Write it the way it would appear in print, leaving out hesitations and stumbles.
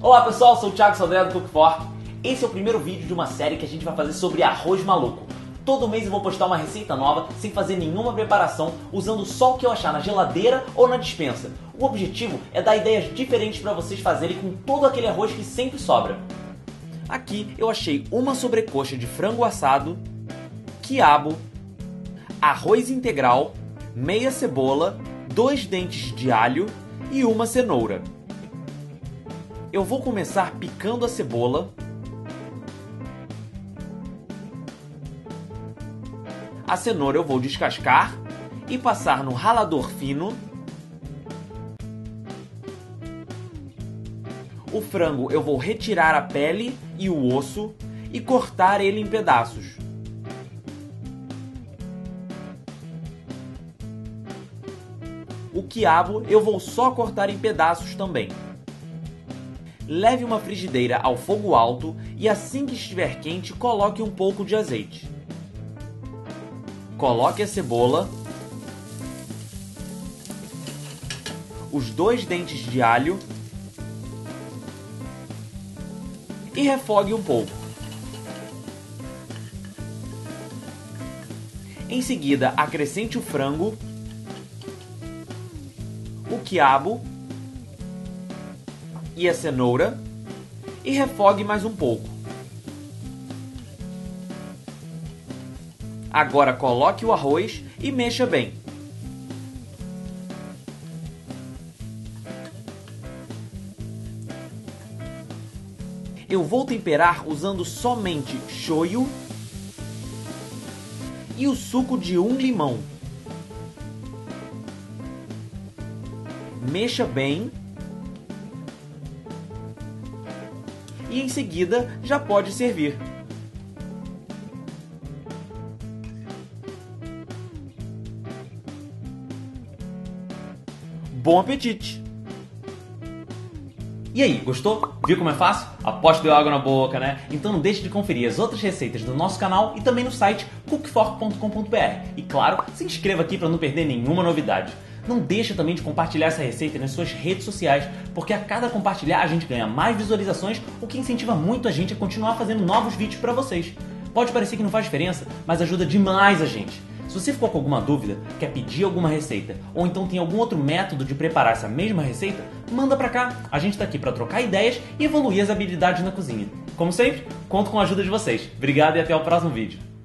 Olá pessoal, sou o Thiago Sodré do Cook Fork. Esse é o primeiro vídeo de uma série que a gente vai fazer sobre arroz maluco. Todo mês eu vou postar uma receita nova, sem fazer nenhuma preparação, usando só o que eu achar na geladeira ou na despensa. O objetivo é dar ideias diferentes para vocês fazerem com todo aquele arroz que sempre sobra. Aqui eu achei uma sobrecoxa de frango assado, quiabo, arroz integral, meia cebola, 2 dentes de alho e uma cenoura. Eu vou começar picando a cebola. A cenoura eu vou descascar e passar no ralador fino. O frango eu vou retirar a pele e o osso e cortar ele em pedaços. O quiabo eu vou só cortar em pedaços também. Leve uma frigideira ao fogo alto e assim que estiver quente, coloque um pouco de azeite. Coloque a cebola, os 2 dentes de alho e refogue um pouco. Em seguida, acrescente o frango, o quiabo e a cenoura e refogue mais um pouco. Agora coloque o arroz e mexa bem. Eu vou temperar usando somente shoyu e o suco de um limão. Mexa bem. E em seguida já pode servir. Bom apetite! E aí, gostou? Viu como é fácil? Aposto que deu água na boca, né? Então não deixe de conferir as outras receitas do nosso canal e também no site cookfork.com.br. E claro, se inscreva aqui para não perder nenhuma novidade. Não deixa também de compartilhar essa receita nas suas redes sociais, porque a cada compartilhar a gente ganha mais visualizações, o que incentiva muito a gente a continuar fazendo novos vídeos para vocês. Pode parecer que não faz diferença, mas ajuda demais a gente. Se você ficou com alguma dúvida, quer pedir alguma receita, ou então tem algum outro método de preparar essa mesma receita, manda pra cá. A gente tá aqui pra trocar ideias e evoluir as habilidades na cozinha. Como sempre, conto com a ajuda de vocês. Obrigado e até o próximo vídeo.